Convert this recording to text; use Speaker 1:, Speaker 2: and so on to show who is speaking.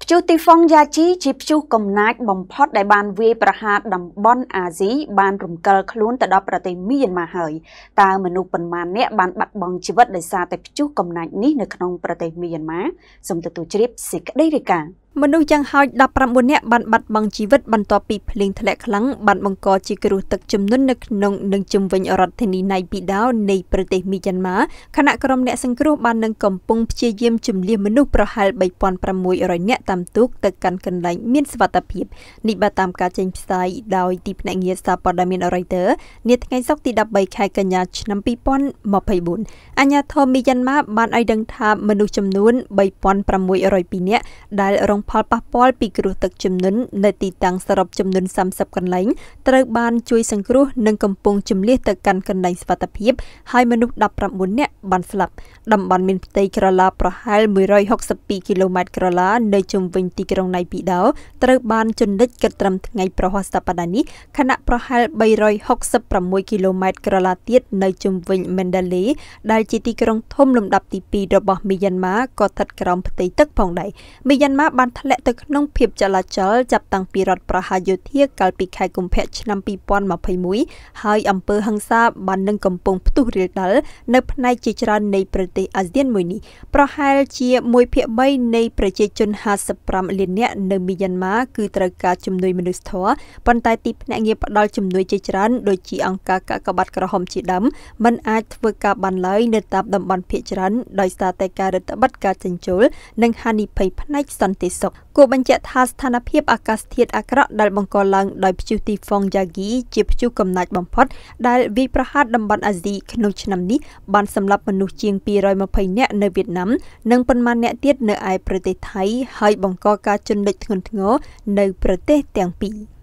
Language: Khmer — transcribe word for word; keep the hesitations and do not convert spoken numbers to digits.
Speaker 1: Chú tì phong gia chí chịp chú cầm nách bầm phót đại bàn về bà hạ đầm bon à dí bàn rùm cờ khluôn tại đó bà tì miên mà hời. Ta mà nụ bần mà nẹ bàn bạc bằng chí vật đại xa tại chú cầm nách ní nực nông bà tì miên má. Xong tù tù chịp xì cách đây đi cả. មនុស្សយ៉ាងហោច ដប់ប្រាំបួន នាក់បានបាត់បង់ជីវិតបន្ទាប់ពីភ្លៀងធ្លាក់ខ្លាំងបានបង្កជាគ្រោះទឹកជំនន់នៅក្នុងនិងជុំវិញរដ្ឋធានីណៃពីដោនៃប្រទេសមីយ៉ាន់ម៉ាខណៈក្រុមអ្នកសង្គ្រោះបាននឹងកំពុងព្យាយាមជម្លៀសមនុស្សប្រហែល 3,600 នាក់តាមទូកទៅកាន់កន្លែងមានសុវត្ថិភាពនេះបើតាមការចេញផ្សាយដោយទីភ្នាក់ងារសារព័ត៌មាន Reuters នាថ្ងៃសុក្រទី 13 ខែកញ្ញាឆ្នាំ 2024 អាជ្ញាធរមីយ៉ាន់ម៉ាបានឲ្យដឹងថាមនុស្សចំនួន 3,602 នាក់ដែលរង ផលប៉ះពាល់ពីគ្រោះទឹកជំនន់នៅទីតាំងសរុបចំនួន 30 កន្លែងត្រូវបានជួយសង្គ្រោះនិងកំពុងជម្លៀសទៅកាន់កន្លែងសុវត្ថិភាពហើយមនុស្ស ដប់ប្រាំបួន នាក់បានស្លាប់តំបន់មានផ្ទៃក្រឡាប្រហែល 162 គីឡូម៉ែត្រក្រឡានៅជុំវិញទីក្រុងណៃពីដោត្រូវបានជន់លិចគិតត្រឹមថ្ងៃប្រហ័សសប្តាហ៍នេះខណៈប្រហែល 366 គីឡូម៉ែត្រក្រឡាទៀតនៅជុំវិញ Mandalay ដែលជាទីក្រុងធំលំដាប់ទី ពីរ របស់មីយ៉ាន់ម៉ាក៏ស្ថិតក្រោមផ្ទៃទឹកផងដែរមីយ៉ាន់ម៉ាបានធ្លាក់ទៅក្នុងភាពចលាចលចាប់តាំងពីរដ្ឋប្រហារយោធាកាលពីខែកុម្ភៈឆ្នាំ 2021 ហើយអំពើហិង្សាបាននឹងកំពុងផ្ទុះរាលដាលនៅផ្នែកជាច្រើននៃប្រទេសអាស៊ានមួយនេះប្រហែលជា មួយភាគបី នៃប្រជាជន ห้าสิบห้า លាននាក់នៅមីយ៉ាន់ម៉ាគឺត្រូវការជំនួយមនុស្សធម៌ប៉ុន្តែទីភ្នាក់ងារផ្ដល់ជំនួយជាច្រើនដូចជាអង្គការកាកបាទក្រហមជាដើមមិនអាចធ្វើការបានឡើយនៅតាមតំបន់ភាគច្រើនដោយសារតែការរឹតបន្តឹងការចិញ្ចូលនិងហានិភ័យផ្នែកសន្តិសុខគួរបញ្ជាក់ថាស្ថានភាពអាកាសធាតុអាក្រក់ដែលបង្កឡើងដោយព្យុះទីហ្វុងយ៉ាហ្គីជាព្យុះកំណាចបំផុតដែលវាយប្រហារតំបន់អាស៊ីក្នុងឆ្នាំនេះបានសម្លាប់មនុស្សជាង ពីររយម្ភៃ នាក់នៅវៀតណាមនិងប៉ុន្មាននាក់ទៀតនៅឯប្រទេសថៃហើយបង្កការជន់លិចធ្ងន់ធ្ងរនៅប្រទេសទាំងពីរ